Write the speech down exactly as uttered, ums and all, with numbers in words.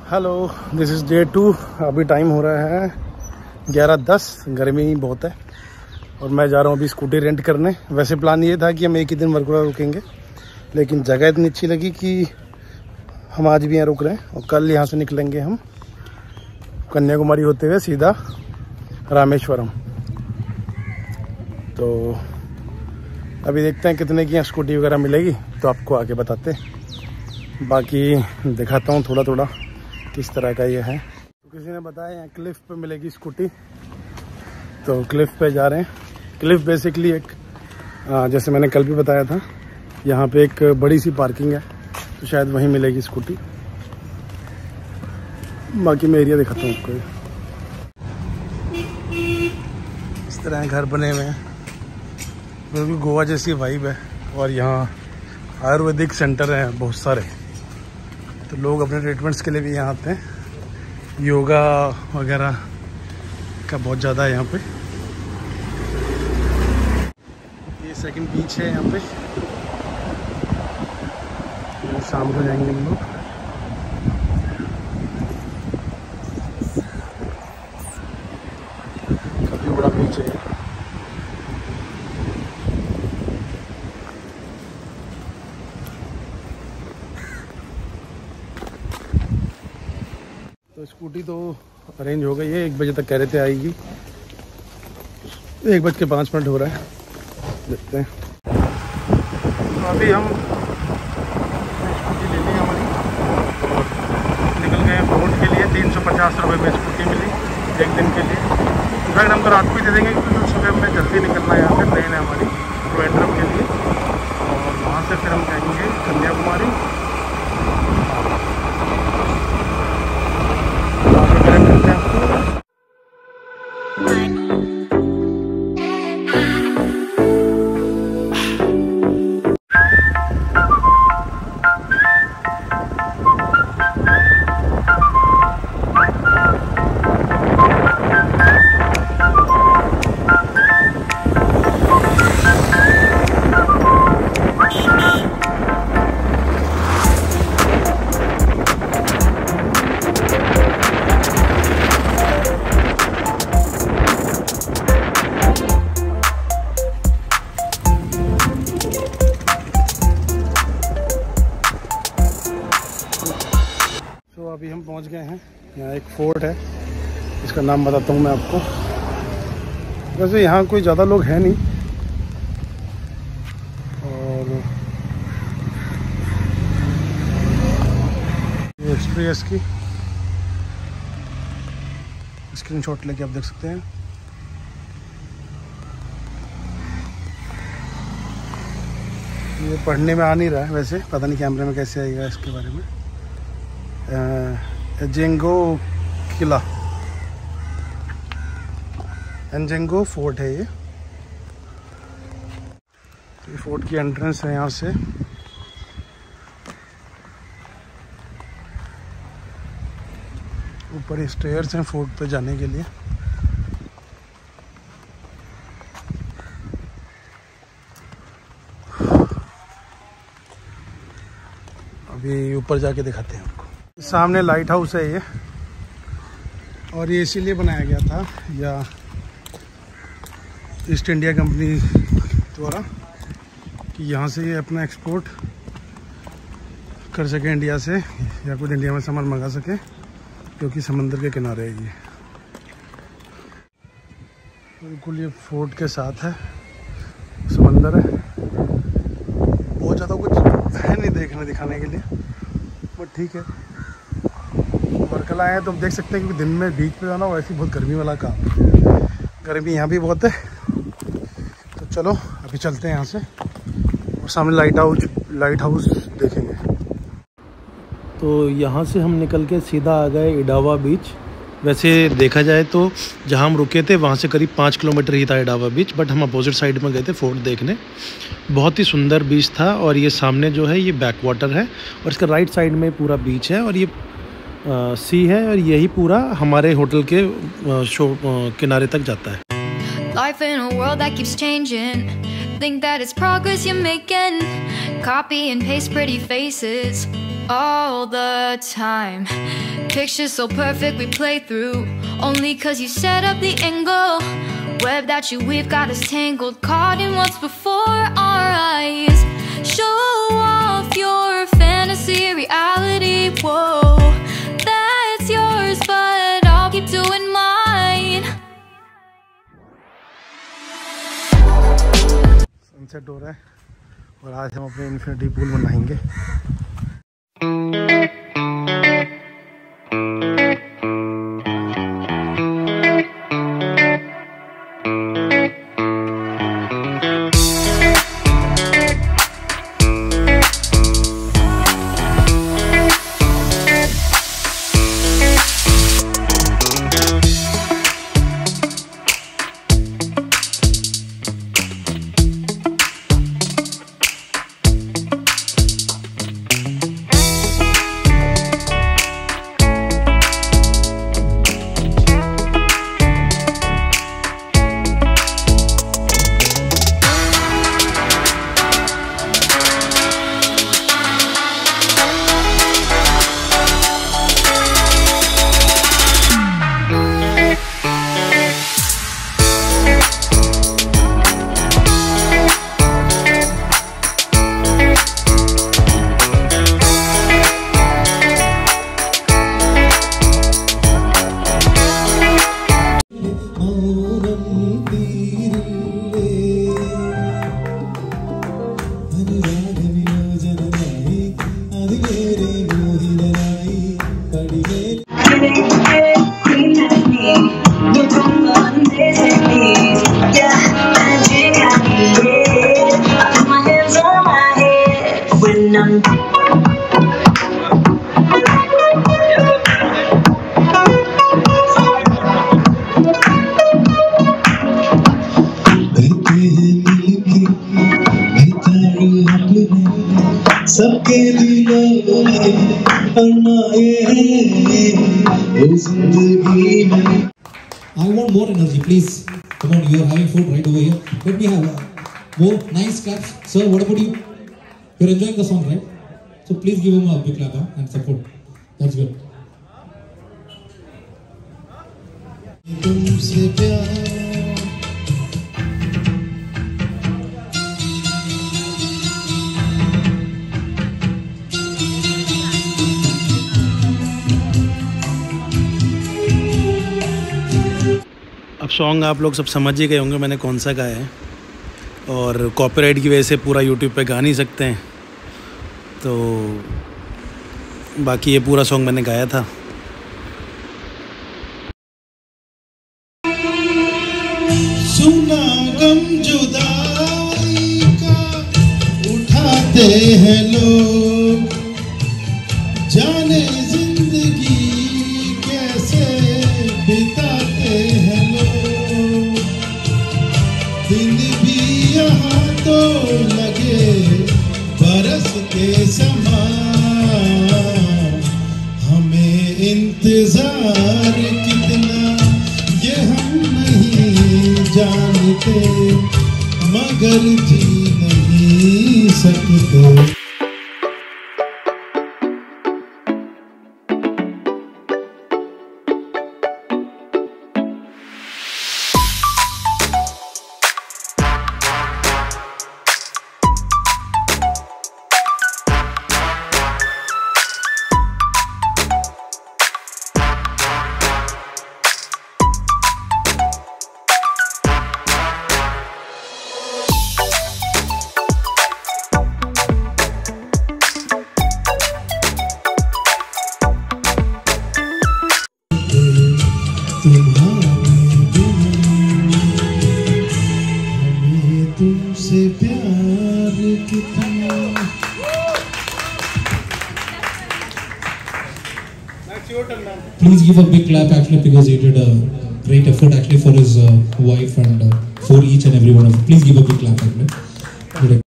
Hello, this is day two. अभी time हो रहा है ग्यारह दस। गर्मी बहुत है और मैं जा रहा हूँ अभी स्कूटी रेंट करने। वैसे प्लान ये था कि हम एक ही दिन वर्कला रुकेंगे, लेकिन जगह इतनी अच्छी लगी कि हम आज भी यहाँ रुक रहे हैं और कल यहाँ से निकलेंगे हम कन्याकुमारी होते हुए सीधा रामेश्वरम। तो अभी देखते हैं कितने की यहाँ स्कूटी वगैरह मिलेगी, तो आपको आगे बताते हैं। बाकी दिखाता हूँ थोड़ा थोड़ा किस तरह का ये है। तो किसी ने बताया यहाँ क्लिफ पे मिलेगी स्कूटी, तो क्लिफ पे जा रहे हैं। क्लिफ बेसिकली एक आ, जैसे मैंने कल भी बताया था, यहाँ पे एक बड़ी सी पार्किंग है, तो शायद वहीं मिलेगी स्कूटी। बाकी मैं एरिया दिखाता हूँ आपको। इस तरह घर बने हुए हैं, बिल्कुल गोवा जैसी वाइब है। और यहाँ आयुर्वेदिक सेंटर हैं बहुत सारे, तो लोग अपने ट्रीटमेंट्स के लिए भी यहाँ आते हैं। योगा वगैरह का बहुत ज़्यादा है यहाँ पे। ये सेकंड बीच है यहाँ पे। शाम को जाएंगे हम लोग। काफ़ी बड़ा बीच है। तो स्कूटी तो अरेंज हो गई है, एक बजे तक कह रहे थे आएगी। एक बज के पाँच मिनट हो रहा है, देखते हैं। तो अभी हम स्कूटी ले ली हमारी और निकल गए फोर्ट के लिए। तीन सौ पचास रुपये में स्कूटी मिली एक दिन के लिए। इनफैक्ट हम तो रात को ही दे देंगे, क्योंकि सुबह हमें जल्दी निकलना है। यहाँ से ट्रेन है हमारी ट्रिवेंड्रम के लिए, और वहाँ से फिर हम जाएंगे कन्याकुमारी। तो अभी हम पहुंच गए हैं। यहाँ एक फोर्ट है, इसका नाम बताता हूँ मैं आपको। वैसे यहाँ कोई ज़्यादा लोग हैं नहीं, और ये हिस्ट्री है इसकी। स्क्रीनशॉट लेके आप देख सकते हैं। ये पढ़ने में आ नहीं रहा है, वैसे पता नहीं कैमरे में कैसे आएगा इसके बारे में। एंजेंगो किला, एंजेंगो फोर्ट है ये। ये फोर्ट की एंट्रेंस है यहाँ से। ऊपर स्टेयर्स हैं फोर्ट पे जाने के लिए। अभी ऊपर जाके दिखाते हैं आपको। सामने लाइट हाउस है ये, और ये इसीलिए बनाया गया था या ईस्ट इंडिया कंपनी द्वारा, कि यहाँ से ये अपना एक्सपोर्ट कर सके इंडिया से, या कुछ इंडिया में सामान मंगा सके, क्योंकि समंदर के किनारे है ये। बिल्कुल ये फोर्ट के साथ है, समंदर है। बहुत ज़्यादा कुछ है नहीं देखने दिखाने के लिए, बट ठीक है। वर्कला आए तो हम देख सकते हैं, क्योंकि दिन में बीच पे जाना वैसे बहुत गर्मी वाला काम है। गर्मी यहाँ भी बहुत है। तो चलो अभी चलते हैं यहाँ से, और सामने लाइट हाउस लाइट हाउस देखेंगे। तो यहाँ से हम निकल के सीधा आ गए इडावा बीच। वैसे देखा जाए तो जहाँ हम रुके थे वहाँ से करीब पाँच किलोमीटर ही था इडावा बीच, बट हम अपोजिट साइड में गए थे फोर्ट देखने। बहुत ही सुंदर बीच था। और ये सामने जो है ये बैक वाटर है, और इसका राइट साइड में पूरा बीच है, और ये आ, सी है, और यही पूरा हमारे होटल के आ, शो आ, किनारे तक जाता है। Life in a world that keeps changing, think that it's progress you're making, copy and paste pretty faces, all the time. Pictures so perfect we play through, only cause you set up the angle. Web that you weave got us tangled, caught in what's before our eyes. Show off your fantasy, reality, whoa, that's yours, but I'll keep doing mine. Sunset हो रहा है और आज हम अपने infinity pool में नहाएंगे। सबके दिलों में अरमाए हैं वो जिंदगी में। I want more energy, please. Come on, you are having food right over here. Let me have more nice claps. Sir, what about you? You are enjoying the song, right? So please give him a big clap huh? and support. That's good. तुमसे प्यार अब song आप लोग सब समझ ही गए होंगे मैंने कौन सा गाया है, और कॉपीराइट की वजह से पूरा यूट्यूब पे गा नहीं सकते हैं, तो बाकी ये पूरा सॉन्ग मैंने गाया था। सुना गम जुदाई का उठाते हैं लोग, जाने जिंदगी कैसे बिताते हैं लोग, दिन भी यहाँ तो लगे बरस के समान, हमें इंतजार कितना ये हम नहीं जानते, मगर जी नहीं सकते। तुमसे प्यार कितना। Please give a big clap actually because he did a great effort actually for his uh, wife and uh, for each and every one of them. Please give a big clap actually.